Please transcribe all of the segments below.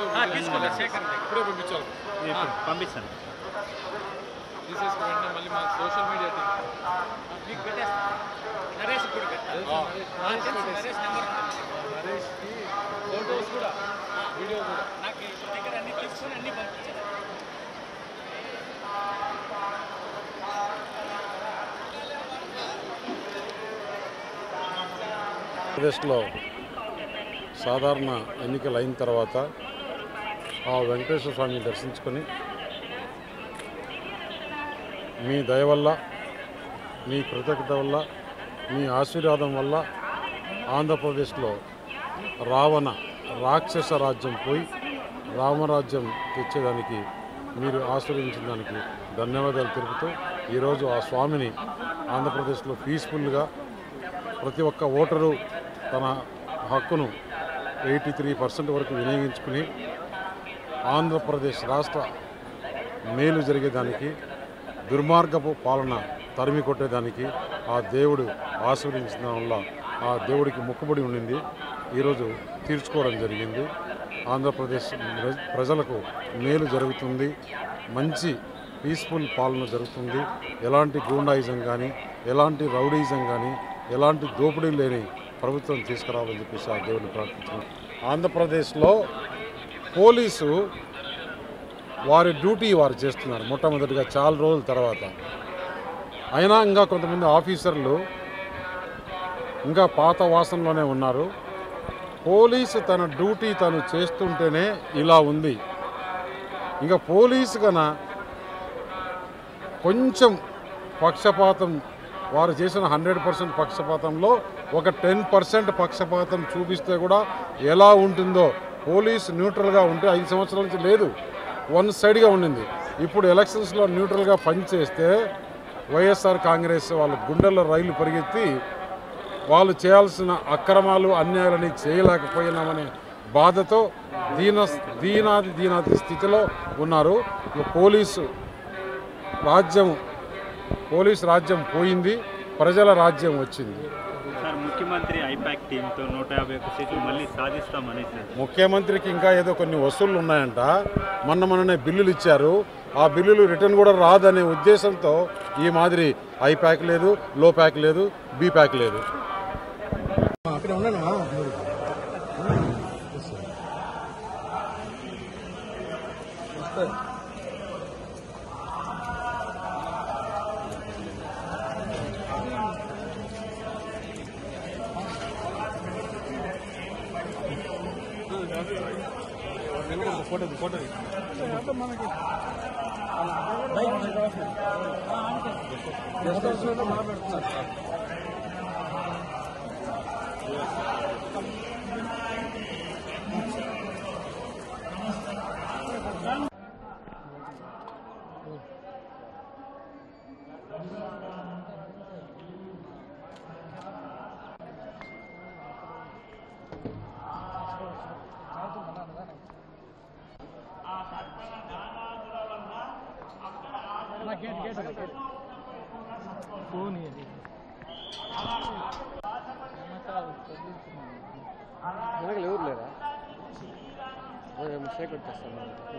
తీసుకోలేదు శేఖర్ ఇప్పుడే పంపించాలి పంపిస్తాను తీసేసుకు వెంటనే మళ్ళీ మా సోషల్ మీడియా మీకు పెట్టేస్తాను నరేష్ కూడా నరేష్ నెంబర్ నరేష్కి ఫోటోస్ కూడా వీడియో కూడా నాకు దగ్గర అన్ని తీసుకొని అన్ని పంపించాను ఆంధ్రప్రదేశ్లో సాధారణ ఎన్నికలు అయిన తర్వాత ఆ వెంకటేశ్వర స్వామిని దర్శించుకొని మీ దయ వల్ల మీ కృతజ్ఞత వల్ల మీ ఆశీర్వాదం వల్ల ఆంధ్రప్రదేశ్లో రాక్షస రాజ్యం పోయి రామరాజ్యం తెచ్చేదానికి మీరు ఆశీర్వదించిన దానికి ధన్యవాదాలు తెలుపుతూ ఈరోజు ఆ స్వామిని ఆంధ్రప్రదేశ్లో పీస్ఫుల్గా ప్రతి ఒక్క ఓటరు తన హక్కును 83% వరకు వినియోగించుకుని ఆంధ్రప్రదేశ్ రాష్ట్ర మేలు జరిగేదానికి దుర్మార్గపు పాలన తరిమి కొట్టేదానికి ఆ దేవుడు ఆశీర్వదించడం వల్ల ఆ దేవుడికి మొక్కుబడి ఉండింది. ఈరోజు తీర్చుకోవడం జరిగింది. ఆంధ్రప్రదేశ్ ప్రజలకు మేలు జరుగుతుంది, మంచి పీస్ఫుల్ పాలన జరుగుతుంది. ఎలాంటి గూండాయిజం కానీ, ఎలాంటి రౌడీయిజం కానీ, ఎలాంటి దోపిడీ లేని ప్రభుత్వం తీసుకురావాలని చెప్పేసి ఆ దేవుడిని ప్రార్థించాను. ఆంధ్రప్రదేశ్లో పోలీసు వారి డ్యూటీ వారు చేస్తున్నారు మొట్టమొదటిగా చాలా రోజుల తర్వాత. అయినా ఇంకా కొంతమంది ఆఫీసర్లు ఇంకా పాత వాసనలోనే ఉన్నారు. పోలీసు తన డ్యూటీ తను చేస్తుంటేనే ఇలా ఉంది. ఇంకా పోలీసు కన్నా కొంచెం పక్షపాతం వారు చేసిన 100% పక్షపాతంలో ఒక 10% పక్షపాతం చూపిస్తే కూడా ఎలా ఉంటుందో. పోలీసు న్యూట్రల్గా ఉంటే 5 సంవత్సరాల నుంచి లేదు, వన్ సైడ్గా ఉండింది. ఇప్పుడు ఎలక్షన్స్లో న్యూట్రల్గా పనిచేస్తే వైఎస్ఆర్ కాంగ్రెస్ వాళ్ళ గుండెల్లో రైలు పరిగెత్తి వాళ్ళు చేయాల్సిన అక్రమాలు అన్యాయాలని చేయలేకపోయినామనే బాధతో దీనాది స్థితిలో ఉన్నారు. పోలీసు రాజ్యం పోయింది, ప్రజల రాజ్యం వచ్చింది. సార్ ముఖ్యమంత్రి ఐపాక్ టీంతో 151 సీట్లు మళ్ళీ సాధిస్తామని ముఖ్యమంత్రికి ఇంకా ఏదో కొన్ని వసూళ్లు ఉన్నాయంట. మొన్ననే బిల్లులు ఇచ్చారు. ఆ బిల్లులు రిటర్న్ కూడా రాదనే ఉద్దేశంతో ఈ మాదిరి ఐపాక్ లేదు, లో ప్యాక్ లేదు, బి ప్యాక్ లేదు. ఫోటో మనకి ఫోన్ ఎవరు లేరా మిస్టేక్ వచ్చేస్తాను.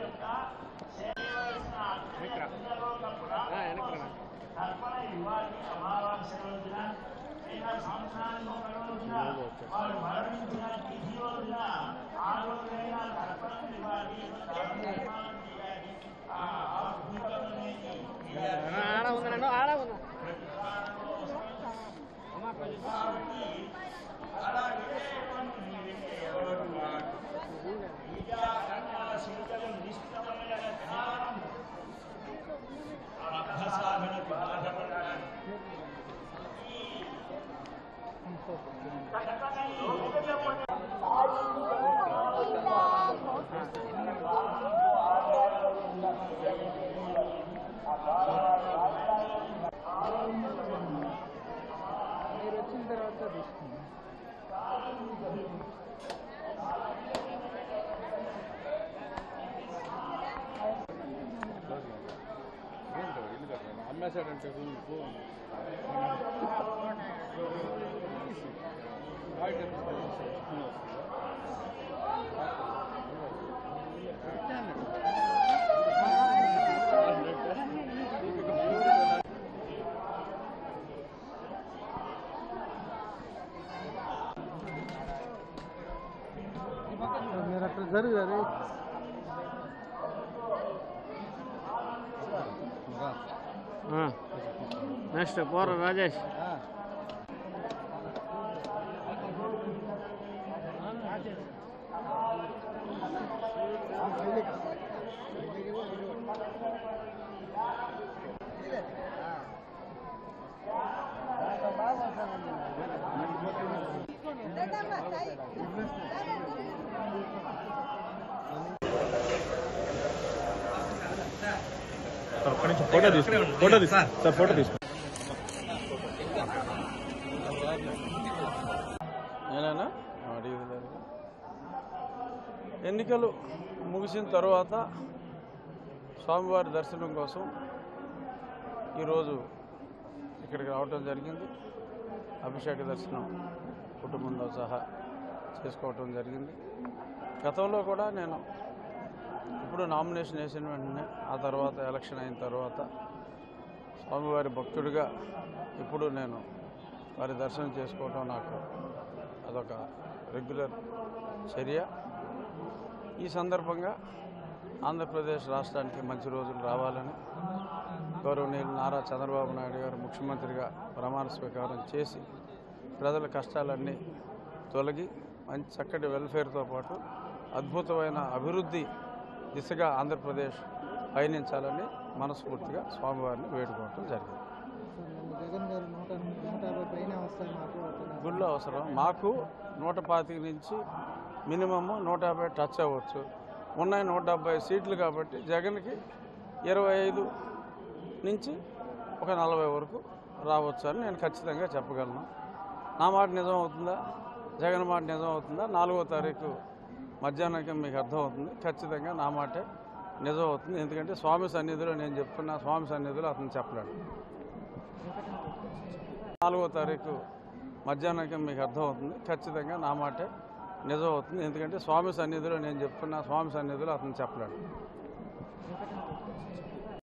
అమ్మేశాడంటే జరుగుతుంది నెక్స్ట్ పోర రాజేష్ ఫోటో తీసుకోండి సార్ ఫోటో తీసుకోండి నేనైనా అడిగేది ఎన్నికలు ముగిసిన తర్వాత స్వామివారి దర్శనం కోసం ఈరోజు ఇక్కడికి రావటం జరిగింది. అభిషేక దర్శనం కుటుంబంతో సహా చేసుకోవటం జరిగింది. గతంలో కూడా నేను ఇప్పుడు నామినేషన్ వేసిన వెంటనే ఆ తర్వాత ఎలక్షన్ అయిన తర్వాత స్వామివారి భక్తుడిగా ఇప్పుడు నేను వారి దర్శనం చేసుకోవటం నాకు అదొక రెగ్యులర్ చర్య. ఈ సందర్భంగా ఆంధ్రప్రదేశ్ రాష్ట్రానికి మంచి రోజులు రావాలని గౌరవనీయులు నారా చంద్రబాబు నాయుడు గారు ముఖ్యమంత్రిగా ప్రమాణ స్వీకారం చేసి ప్రజల కష్టాలన్నీ తొలగి మంచి చక్కటి వెల్ఫేర్తో పాటు అద్భుతమైన అభివృద్ధి దిశగా ఆంధ్రప్రదేశ్ పయనించాలని మనస్ఫూర్తిగా స్వామివారిని వేడుకోవటం జరిగింది. గుళ్ళు అవసరం మాకు 125 నుంచి మినిమమ్ 150 టచ్ అవ్వచ్చు. ఉన్నాయి 170 సీట్లు కాబట్టి జగన్కి 25 నుంచి ఒక 40 వరకు రావచ్చు అని నేను ఖచ్చితంగా చెప్పగలను. నా మాట నిజం అవుతుందా, జగన్ మాట నిజం అవుతుందా 4వ తారీఖు మధ్యాహ్నానికి మీకు అర్థమవుతుంది. ఖచ్చితంగా నా మాటే నిజం అవుతుంది. ఎందుకంటే స్వామి సన్నిధిలో నేను చెప్తున్నా, స్వామి సన్నిధిలో అతను చెప్పలేడు. 4వ తారీఖు మధ్యాహ్నానికి మీకు అర్థమవుతుంది. ఖచ్చితంగా నా మాటే నిజం అవుతుంది. ఎందుకంటే స్వామి సన్నిధిలో నేను చెప్తున్నా, స్వామి సన్నిధిలో అతను చెప్పలేడు.